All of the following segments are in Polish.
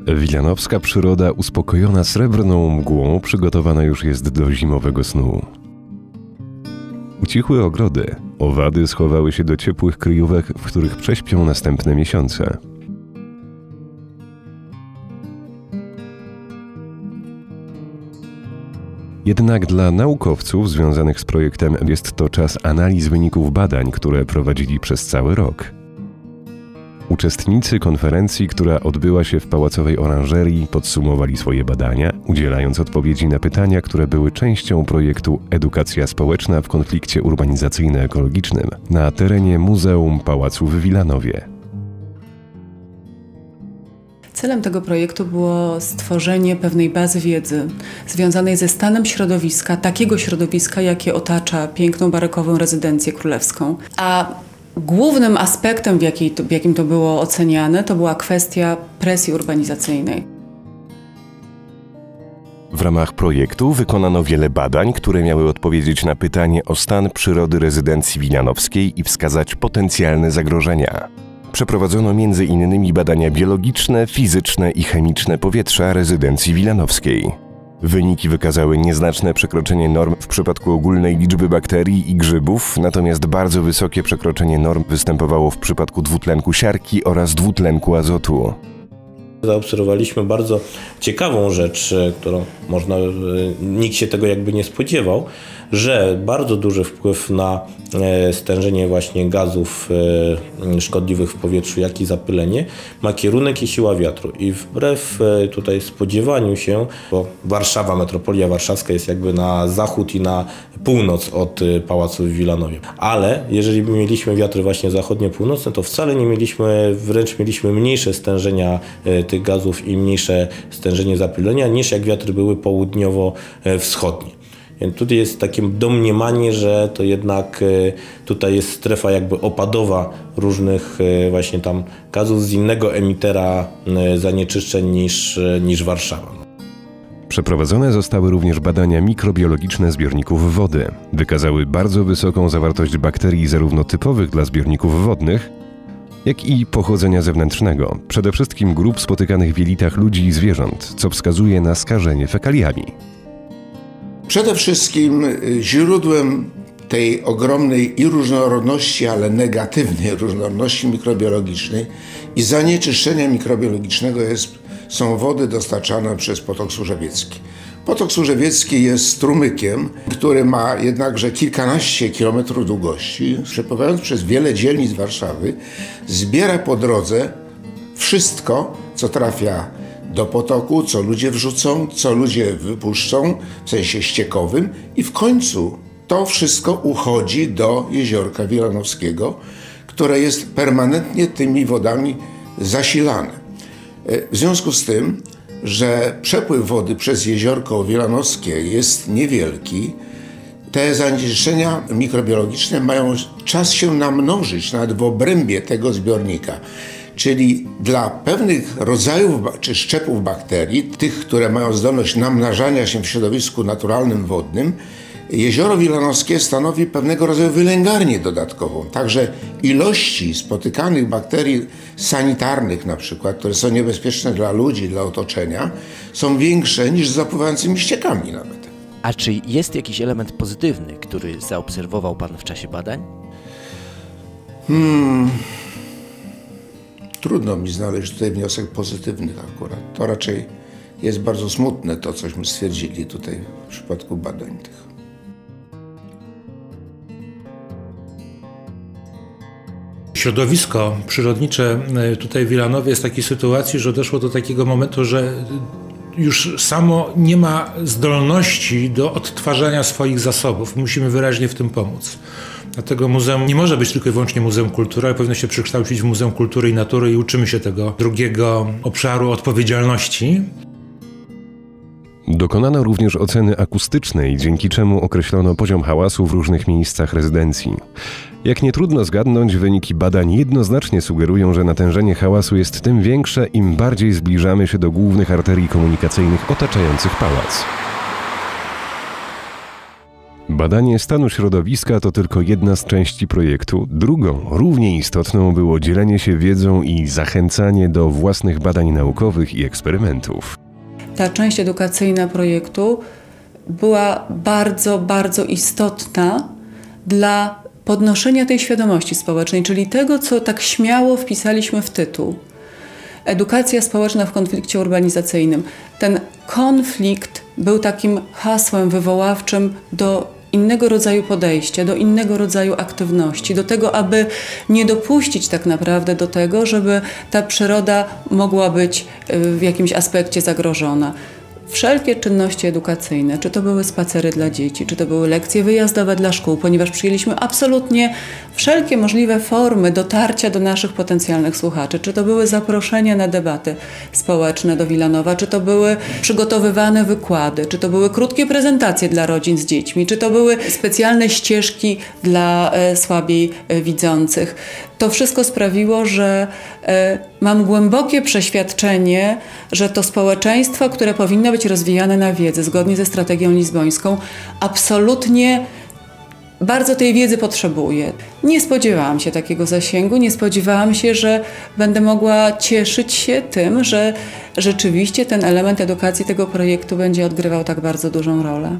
Wilanowska przyroda uspokojona srebrną mgłą przygotowana już jest do zimowego snu. Ucichły ogrody, owady schowały się do ciepłych kryjówek, w których prześpią następne miesiące. Jednak dla naukowców związanych z projektem jest to czas analiz wyników badań, które prowadzili przez cały rok. Uczestnicy konferencji, która odbyła się w Pałacowej Oranżerii, podsumowali swoje badania, udzielając odpowiedzi na pytania, które były częścią projektu Edukacja społeczna w konflikcie urbanizacyjno-ekologicznym na terenie Muzeum Pałacu w Wilanowie. Celem tego projektu było stworzenie pewnej bazy wiedzy związanej ze stanem środowiska, takiego środowiska, jakie otacza piękną barokową rezydencję królewską. A głównym aspektem, w jakim to było oceniane, to była kwestia presji urbanizacyjnej. W ramach projektu wykonano wiele badań, które miały odpowiedzieć na pytanie o stan przyrody rezydencji wilanowskiej i wskazać potencjalne zagrożenia. Przeprowadzono m.in. badania biologiczne, fizyczne i chemiczne powietrza rezydencji wilanowskiej. Wyniki wykazały nieznaczne przekroczenie norm w przypadku ogólnej liczby bakterii i grzybów, natomiast bardzo wysokie przekroczenie norm występowało w przypadku dwutlenku siarki oraz dwutlenku azotu. Zaobserwowaliśmy bardzo ciekawą rzecz, którą nikt się tego jakby nie spodziewał, że bardzo duży wpływ na stężenie właśnie gazów szkodliwych w powietrzu, jak i zapylenie ma kierunek i siła wiatru. I wbrew tutaj spodziewaniu się, bo Warszawa, metropolia warszawska jest jakby na zachód i na północ od Pałacu w Wilanowie. Ale jeżeli mieliśmy wiatry właśnie zachodnio-północne, to wcale nie mieliśmy, wręcz mieliśmy mniejsze stężenia tych gazów i mniejsze stężenie zapylenia niż jak wiatry były południowo-wschodnie. Więc tutaj jest takie domniemanie, że to jednak tutaj jest strefa jakby opadowa różnych właśnie tam gazów z innego emitera zanieczyszczeń niż Warszawa. Przeprowadzone zostały również badania mikrobiologiczne zbiorników wody. Wykazały bardzo wysoką zawartość bakterii zarówno typowych dla zbiorników wodnych, jak i pochodzenia zewnętrznego, przede wszystkim grup spotykanych w jelitach ludzi i zwierząt, co wskazuje na skażenie fekaliami. Przede wszystkim źródłem tej ogromnej i różnorodności, ale negatywnej różnorodności mikrobiologicznej i zanieczyszczenia mikrobiologicznego są wody dostarczane przez Potok Służewiecki. Potok Służewiecki jest strumykiem, który ma jednakże kilkanaście kilometrów długości. Przepływając przez wiele dzielnic Warszawy, zbiera po drodze wszystko, co trafia do potoku, co ludzie wrzucą, co ludzie wypuszczą w sensie ściekowym i w końcu to wszystko uchodzi do jeziorka wilanowskiego, które jest permanentnie tymi wodami zasilane. W związku z tym, że przepływ wody przez jeziorko wilanowskie jest niewielki, te zanieczyszczenia mikrobiologiczne mają czas się namnożyć nawet w obrębie tego zbiornika. Czyli dla pewnych rodzajów czy szczepów bakterii, tych, które mają zdolność namnażania się w środowisku naturalnym wodnym, jezioro wilanowskie stanowi pewnego rodzaju wylęgarnię dodatkową. Także ilości spotykanych bakterii sanitarnych na przykład, które są niebezpieczne dla ludzi, dla otoczenia, są większe niż z zapływającymi ściekami nawet. A czy jest jakiś element pozytywny, który zaobserwował Pan w czasie badań? Trudno mi znaleźć tutaj wniosek pozytywny akurat. To raczej jest bardzo smutne to, cośmy stwierdzili tutaj w przypadku badań tych. Środowisko przyrodnicze tutaj w Wilanowie jest w takiej sytuacji, że doszło do takiego momentu, że już samo nie ma zdolności do odtwarzania swoich zasobów. Musimy wyraźnie w tym pomóc. Dlatego muzeum nie może być tylko i wyłącznie muzeum kultury, ale powinno się przekształcić w Muzeum Kultury i Natury i uczymy się tego drugiego obszaru odpowiedzialności. Dokonano również oceny akustycznej, dzięki czemu określono poziom hałasu w różnych miejscach rezydencji. Jak nie trudno zgadnąć, wyniki badań jednoznacznie sugerują, że natężenie hałasu jest tym większe, im bardziej zbliżamy się do głównych arterii komunikacyjnych otaczających pałac. Badanie stanu środowiska to tylko jedna z części projektu. Drugą, równie istotną, było dzielenie się wiedzą i zachęcanie do własnych badań naukowych i eksperymentów. Ta część edukacyjna projektu była bardzo, bardzo istotna dla podnoszenia tej świadomości społecznej, czyli tego, co tak śmiało wpisaliśmy w tytuł. Edukacja społeczna w konflikcie urbanizacyjnym. Ten konflikt był takim hasłem wywoławczym do innego rodzaju podejścia, do innego rodzaju aktywności, do tego, aby nie dopuścić tak naprawdę do tego, żeby ta przyroda mogła być w jakimś aspekcie zagrożona. Wszelkie czynności edukacyjne, czy to były spacery dla dzieci, czy to były lekcje wyjazdowe dla szkół, ponieważ przyjęliśmy absolutnie wszelkie możliwe formy dotarcia do naszych potencjalnych słuchaczy, czy to były zaproszenia na debaty społeczne do Wilanowa, czy to były przygotowywane wykłady, czy to były krótkie prezentacje dla rodzin z dziećmi, czy to były specjalne ścieżki dla słabiej widzących. To wszystko sprawiło, że mam głębokie przeświadczenie, że to społeczeństwo, które powinno być rozwijane na wiedzy, zgodnie ze strategią lizbońską, absolutnie bardzo tej wiedzy potrzebuje. Nie spodziewałam się takiego zasięgu, nie spodziewałam się, że będę mogła cieszyć się tym, że rzeczywiście ten element edukacji tego projektu będzie odgrywał tak bardzo dużą rolę.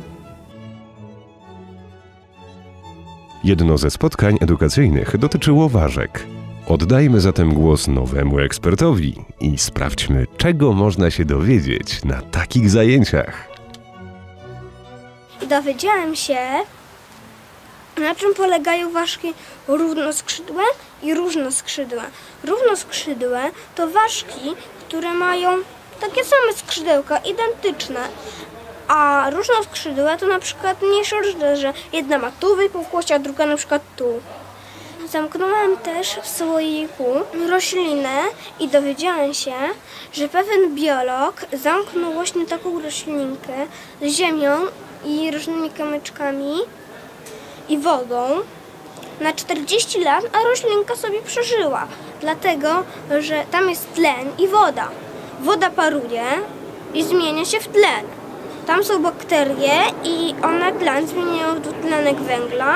Jedno ze spotkań edukacyjnych dotyczyło ważek. Oddajmy zatem głos nowemu ekspertowi i sprawdźmy, czego można się dowiedzieć na takich zajęciach. Dowiedziałem się, na czym polegają ważki równoskrzydłe i różnoskrzydłe. Równoskrzydłe to ważki, które mają takie same skrzydełka, identyczne. A różnoskrzydłe to na przykład mniejsze różnice, że jedna ma tu wypukłość, a druga na przykład tu. Zamknąłem też w słoiku roślinę i dowiedziałem się, że pewien biolog zamknął właśnie taką roślinkę z ziemią i różnymi kamyczkami i wodą na 40 lat, a roślinka sobie przeżyła. Dlatego, że tam jest tlen i woda. Woda paruje i zmienia się w tlen. Tam są bakterie i one tlen zmieniają w dwutlenek węgla,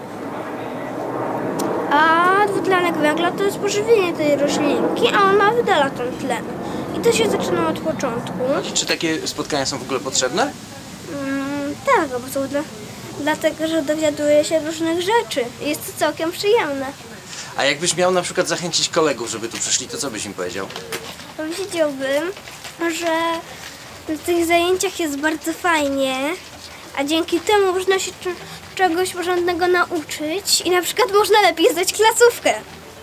a dwutlenek węgla to jest pożywienie tej roślinki, a ona wydala ten tlen. I to się zaczyna od początku. Czy takie spotkania są w ogóle potrzebne? Tak, bo są dlatego, że dowiaduje się różnych rzeczy. Jest to całkiem przyjemne. A jakbyś miał na przykład zachęcić kolegów, żeby tu przyszli, to co byś im powiedział? Powiedziałbym, że na tych zajęciach jest bardzo fajnie, a dzięki temu można się czegoś porządnego nauczyć i na przykład można lepiej zdać klasówkę.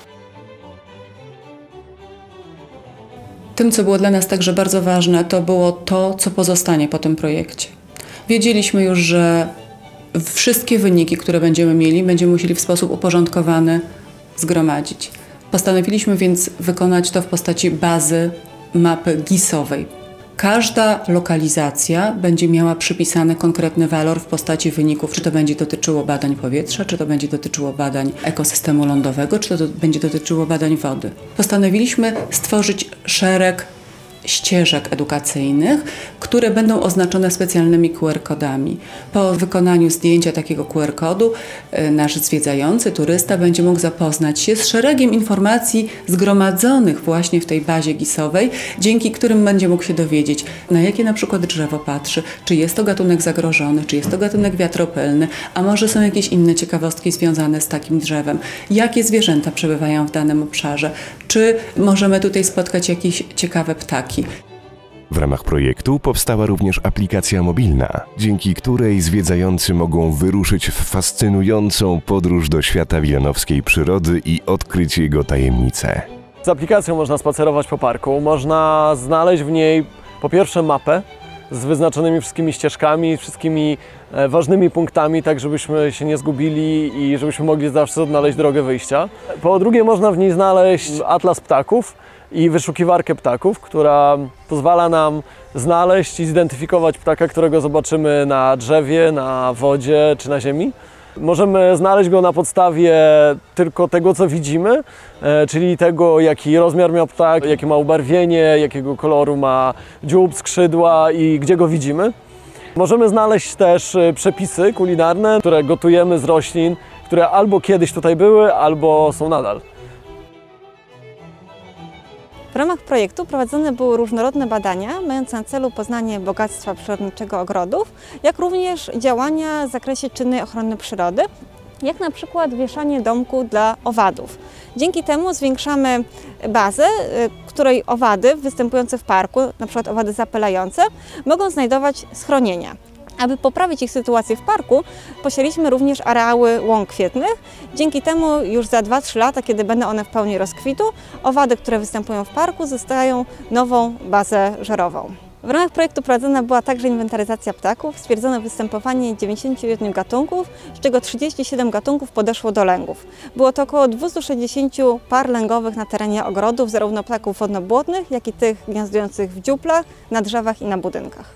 Tym, co było dla nas także bardzo ważne, to było to, co pozostanie po tym projekcie. Wiedzieliśmy już, że wszystkie wyniki, które będziemy mieli, będziemy musieli w sposób uporządkowany zgromadzić. Postanowiliśmy więc wykonać to w postaci bazy mapy GIS-owej. Każda lokalizacja będzie miała przypisany konkretny walor w postaci wyników, czy to będzie dotyczyło badań powietrza, czy to będzie dotyczyło badań ekosystemu lądowego, czy to będzie dotyczyło badań wody. Postanowiliśmy stworzyć szereg ścieżek edukacyjnych, które będą oznaczone specjalnymi QR-kodami. Po wykonaniu zdjęcia takiego QR-kodu nasz zwiedzający, turysta będzie mógł zapoznać się z szeregiem informacji zgromadzonych właśnie w tej bazie GIS-owej, dzięki którym będzie mógł się dowiedzieć, na jakie na przykład drzewo patrzy, czy jest to gatunek zagrożony, czy jest to gatunek wiatropylny, a może są jakieś inne ciekawostki związane z takim drzewem, jakie zwierzęta przebywają w danym obszarze, czy możemy tutaj spotkać jakieś ciekawe ptaki. W ramach projektu powstała również aplikacja mobilna, dzięki której zwiedzający mogą wyruszyć w fascynującą podróż do świata wilanowskiej przyrody i odkryć jego tajemnice. Z aplikacją można spacerować po parku, można znaleźć w niej po pierwsze mapę z wyznaczonymi wszystkimi ścieżkami, wszystkimi ważnymi punktami, tak żebyśmy się nie zgubili i żebyśmy mogli zawsze odnaleźć drogę wyjścia. Po drugie można w niej znaleźć atlas ptaków i wyszukiwarkę ptaków, która pozwala nam znaleźć i zidentyfikować ptaka, którego zobaczymy na drzewie, na wodzie czy na ziemi. Możemy znaleźć go na podstawie tylko tego, co widzimy, czyli tego, jaki rozmiar miał ptak, jakie ma ubarwienie, jakiego koloru ma dziób, skrzydła i gdzie go widzimy. Możemy znaleźć też przepisy kulinarne, które gotujemy z roślin, które albo kiedyś tutaj były, albo są nadal. W ramach projektu prowadzone były różnorodne badania mające na celu poznanie bogactwa przyrodniczego ogrodów, jak również działania w zakresie czynnej ochrony przyrody, jak na przykład wieszanie domku dla owadów. Dzięki temu zwiększamy bazę, której owady występujące w parku, na przykład owady zapylające, mogą znajdować schronienia. Aby poprawić ich sytuację w parku, posiedliśmy również areały łąk kwietnych. Dzięki temu już za 2-3 lata, kiedy będą one w pełni rozkwitu, owady, które występują w parku, zyskają nową bazę żerową. W ramach projektu prowadzona była także inwentaryzacja ptaków. Stwierdzono występowanie 91 gatunków, z czego 37 gatunków podeszło do lęgów. Było to około 260 par lęgowych na terenie ogrodów, zarówno ptaków wodnobłotnych, jak i tych gniazdujących w dziuplach, na drzewach i na budynkach.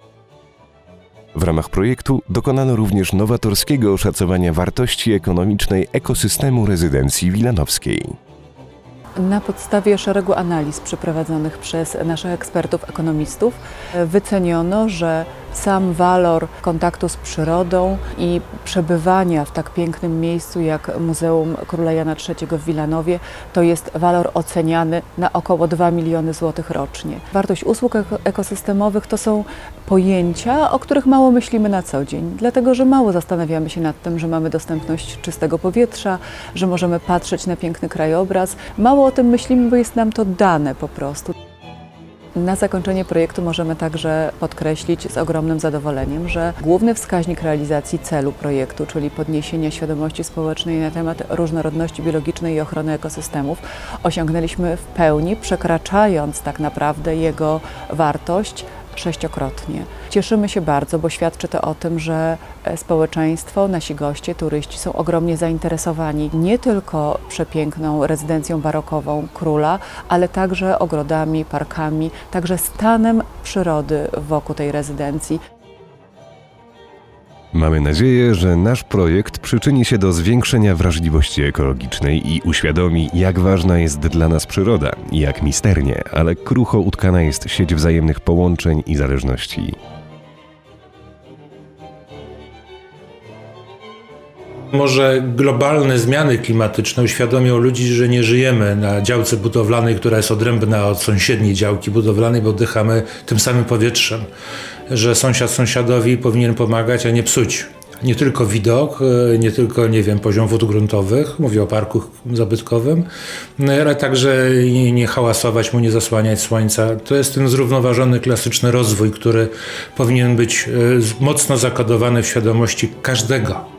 W ramach projektu dokonano również nowatorskiego oszacowania wartości ekonomicznej ekosystemu rezydencji wilanowskiej. Na podstawie szeregu analiz przeprowadzonych przez naszych ekspertów, ekonomistów wyceniono, że sam walor kontaktu z przyrodą i przebywania w tak pięknym miejscu jak Muzeum Króla Jana III w Wilanowie to jest walor oceniany na około 2 miliony złotych rocznie. Wartość usług ekosystemowych to są pojęcia, o których mało myślimy na co dzień, dlatego że mało zastanawiamy się nad tym, że mamy dostępność czystego powietrza, że możemy patrzeć na piękny krajobraz. Mało o tym myślimy, bo jest nam to dane po prostu. Na zakończenie projektu możemy także podkreślić z ogromnym zadowoleniem, że główny wskaźnik realizacji celu projektu, czyli podniesienia świadomości społecznej na temat różnorodności biologicznej i ochrony ekosystemów, osiągnęliśmy w pełni, przekraczając tak naprawdę jego wartość 6-krotnie. Cieszymy się bardzo, bo świadczy to o tym, że społeczeństwo, nasi goście, turyści są ogromnie zainteresowani nie tylko przepiękną rezydencją barokową króla, ale także ogrodami, parkami, także stanem przyrody wokół tej rezydencji. Mamy nadzieję, że nasz projekt przyczyni się do zwiększenia wrażliwości ekologicznej i uświadomi, jak ważna jest dla nas przyroda i jak misternie, ale krucho utkana jest sieć wzajemnych połączeń i zależności. Może globalne zmiany klimatyczne uświadomią ludzi, że nie żyjemy na działce budowlanej, która jest odrębna od sąsiedniej działki budowlanej, bo oddychamy tym samym powietrzem. Że sąsiad sąsiadowi powinien pomagać, a nie psuć. Nie tylko widok, nie tylko, nie wiem, poziom wód gruntowych, mówię o parku zabytkowym, ale także nie hałasować mu, nie zasłaniać słońca. To jest ten zrównoważony, klasyczny rozwój, który powinien być mocno zakodowany w świadomości każdego.